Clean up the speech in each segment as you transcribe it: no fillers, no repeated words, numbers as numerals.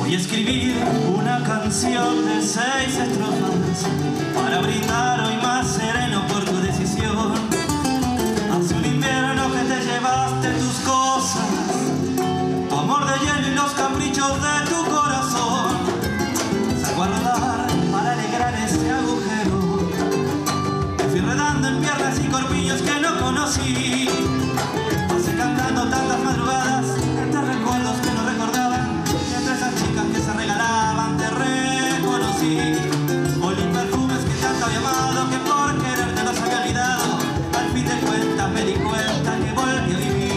Voy a escribir una canción de 6 estrofas para brindar hoy más sereno por tu decisión. Hace un invierno que te llevaste tus cosas, tu amor de hielo y los caprichos de tu corazón. Salgo a rodar para alegrar ese agujero. Me fui redando en piernas y corpiños que no conocí. Pasé cantando tantas madrugadas entre recuerdos que no recordaban. Entre esas chicas que se regalaban te reconocí. Olí perfumes que tanto había amado, que por quererte los había olvidado. Al fin de cuentas me di cuenta que volví a vivir.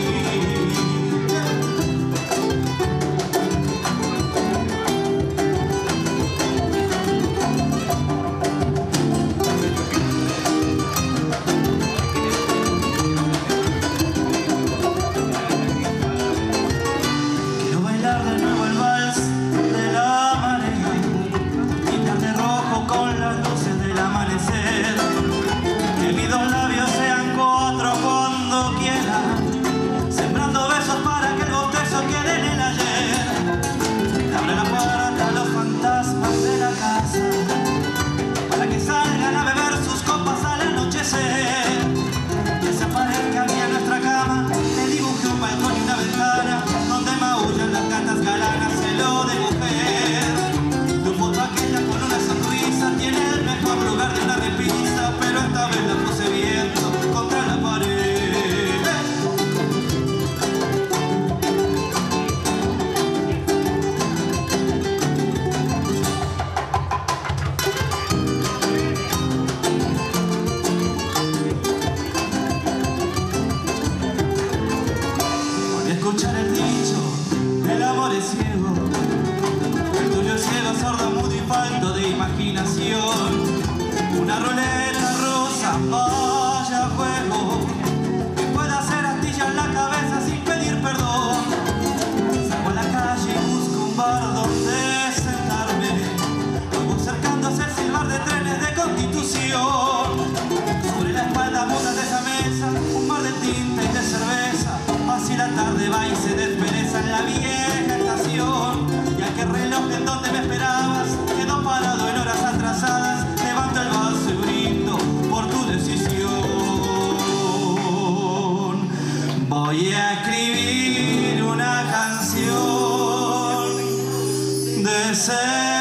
Quiero bailar de nuevo el vals de la marea, pintar de rojo con las luces del amanecer. Que mis dos labios sean 4 cuando quiera, sembrando besos para que el bostezo quede en el ayer. Abre la puerta a los fantasmas de la casa, para que salgan a beber sus copas al anochecer. Que se aparezca aquí a nuestra cama, te dibujé un balcón y una ventana, donde maullan las gatas galanas, se lo dibujé. Tu foto aquella con una sonrisa tiene el mejor lugar de una repisa, pero esta vez la puse viendo contra la pared. Voy a escuchar el dicho, el amor es ciego. El tuyo es ciego, sordo, mudo y falto de imaginación. Una ruleta rosa, vaya juego, que pueda hacer astilla en la cabeza sin pedir perdón. Salgo a la calle y busco un bar donde sentarme. Luego acercándose el silbar de trenes de Constitución. Sobre la espalda mudas de esa mesa, un mar de tinta y de cerveza. Así la tarde va y se despereza en la vieja estación. Y aquel reloj en donde me esperabas quedó parado en horas atrasadas. Levanto el vaso y brindo por tu decisión. Voy a escribir una canción de ser